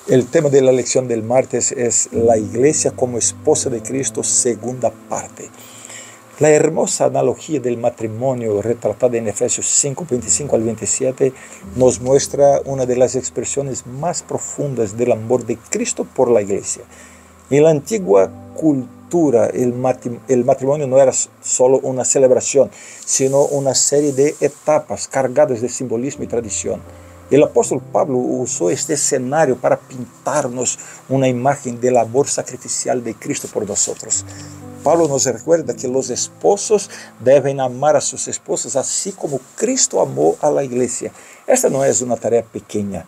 El tema de la lección del martes es la iglesia como esposa de Cristo, segunda parte. La hermosa analogía del matrimonio retratada en Efesios 5, 25 al 27 nos muestra una de las expresiones más profundas del amor de Cristo por la iglesia. En la antigua cultura, el matrimonio no era solo una celebración, sino una serie de etapas cargadas de simbolismo y tradición. El apóstol Pablo usó este escenario para pintarnos una imagen del amor sacrificial de Cristo por nosotros. Pablo nos recuerda que los esposos deben amar a sus esposas así como Cristo amó a la iglesia. Esta no es una tarea pequeña.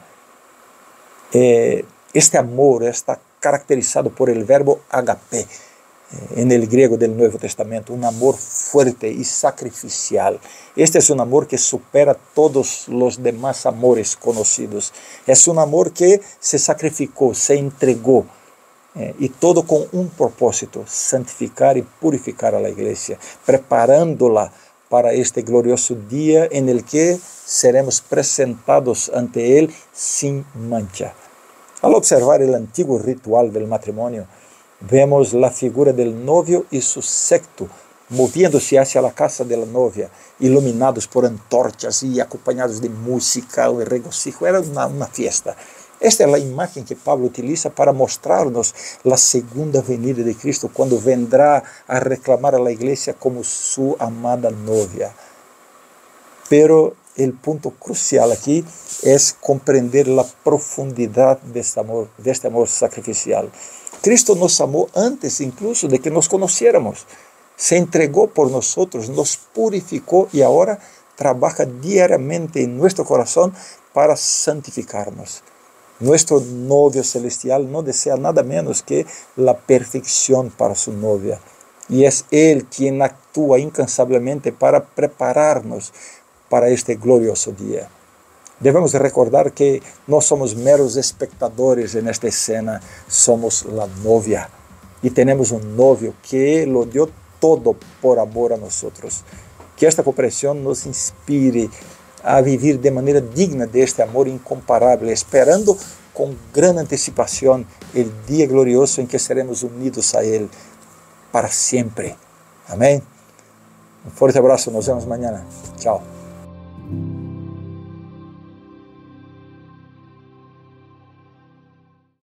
Este amor está caracterizado por el verbo agape, en el griego del Nuevo Testamento, un amor fuerte y sacrificial. Este es un amor que supera todos los demás amores conocidos. Es un amor que se sacrificó, se entregó, y todo con un propósito: santificar y purificar a la iglesia, preparándola para este glorioso día en el que seremos presentados ante Él sin mancha. Al observar el antiguo ritual del matrimonio, vemos la figura del novio y su séquito moviéndose hacia la casa de la novia, iluminados por antorchas y acompañados de música y regocijo. Era una fiesta. Esta es la imagen que Pablo utiliza para mostrarnos la segunda venida de Cristo, cuando vendrá a reclamar a la iglesia como su amada novia. Pero el punto crucial aquí es comprender la profundidad de este amor sacrificial. Cristo nos amó antes incluso de que nos conociéramos. Se entregó por nosotros, nos purificó y ahora trabaja diariamente en nuestro corazón para santificarnos. Nuestro novio celestial no desea nada menos que la perfección para su novia. Y es Él quien actúa incansablemente para prepararnos para este glorioso día. Debemos recordar que no somos meros espectadores en esta escena, somos la novia. Y tenemos un novio que lo dio todo por amor a nosotros. Que esta comprensión nos inspire a vivir de manera digna de este amor incomparable, esperando con gran anticipación el día glorioso en que seremos unidos a Él para siempre. Amén. Un fuerte abrazo, nos vemos mañana. Chao.